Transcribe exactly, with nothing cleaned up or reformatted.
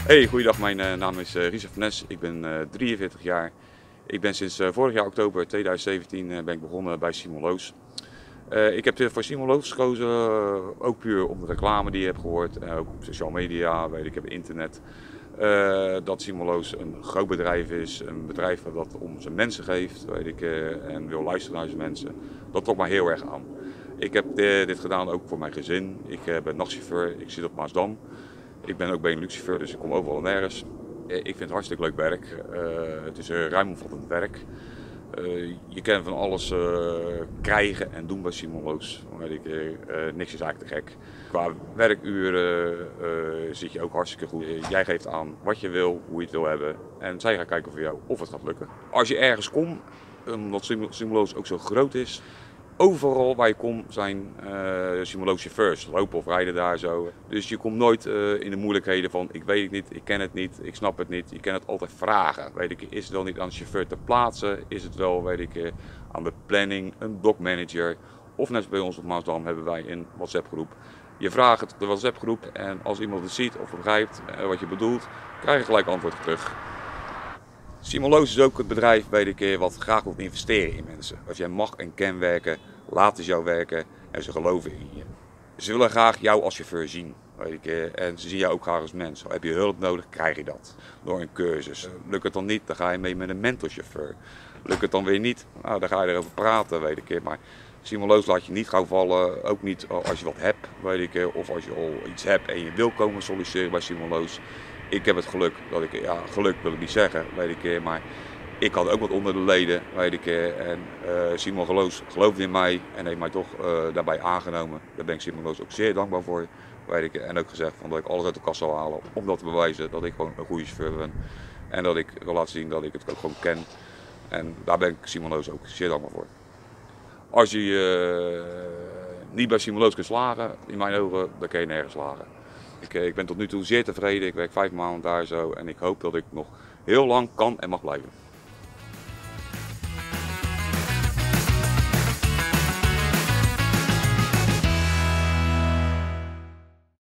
Hey, goeiedag. Mijn uh, naam is uh, Richard van Nes. Ik ben uh, drieënveertig jaar. Ik ben sinds uh, vorig jaar oktober tweeduizend zeventien uh, ben ik begonnen bij Simon Loos. Uh, ik heb voor Simon Loos gekozen, uh, ook puur om de reclame die je hebt gehoord, uh, ook op sociale media, weet ik, heb internet. Uh, dat Simon Loos een groot bedrijf is, een bedrijf dat om zijn mensen geeft, weet ik, uh, en wil luisteren naar zijn mensen. Dat trok mij heel erg aan. Ik heb uh, dit gedaan ook voor mijn gezin. Ik uh, ben nachtchauffeur, ik zit op Maasdam. Ik ben ook Benelux-chauffeur, dus ik kom overal en nergens. Ik vind het hartstikke leuk werk. Uh, het is een ruimomvattend werk. Uh, je kan van alles uh, krijgen en doen bij Simon Loos. Ik, uh, niks is eigenlijk te gek. Qua werkuren uh, zit je ook hartstikke goed. Uh, jij geeft aan wat je wil, hoe je het wil hebben. En zij gaan kijken voor jou of het gaat lukken. Als je ergens komt, omdat Simon Loos ook zo groot is, overal waar je komt zijn uh, Simon Loos chauffeurs, lopen of rijden daar zo. Dus je komt nooit uh, in de moeilijkheden van ik weet het niet, ik ken het niet, ik snap het niet. Je kan het altijd vragen. Weet ik, is het wel niet aan de chauffeur te plaatsen? Is het wel, weet ik, uh, aan de planning, een dockmanager? Of net als bij ons op Maasdam hebben wij een WhatsApp groep. Je vraagt het op de WhatsApp groep en als iemand het ziet of begrijpt uh, wat je bedoelt, krijg je gelijk antwoord terug. Simon Loos is ook het bedrijf, weet ik, wat graag wil investeren in mensen. Als jij mag en kan werken, laten ze jou werken en ze geloven in je. Ze willen graag jou als chauffeur zien, weet ik, en ze zien jou ook graag als mens. Heb je hulp nodig, krijg je dat door een cursus. Lukt het dan niet, dan ga je mee met een mentorchauffeur. Lukt het dan weer niet, nou, dan ga je erover praten, weet ik. Maar Simon Loos laat je niet gauw vallen, ook niet als je wat hebt, weet ik, of als je al iets hebt en je wil komen solliciteren bij Simon Loos. Ik heb het geluk dat ik, ja, geluk wil ik niet zeggen, weet ik, maar ik had ook wat onder de leden, weet ik, en uh, Simon Loos geloofde in mij en heeft mij toch uh, daarbij aangenomen. Daar ben ik Simon Loos ook zeer dankbaar voor, weet ik, en ook gezegd van dat ik alles uit de kast zal halen om dat te bewijzen dat ik gewoon een goede chauffeur ben en dat ik wil laten zien dat ik het ook gewoon ken. En daar ben ik Simon Loos ook zeer dankbaar voor. Als je uh, niet bij Simon Loos kunt slagen, in mijn ogen, dan kun je nergens slagen. Ik, ik ben tot nu toe zeer tevreden, ik werk vijf maanden daar zo en ik hoop dat ik nog heel lang kan en mag blijven.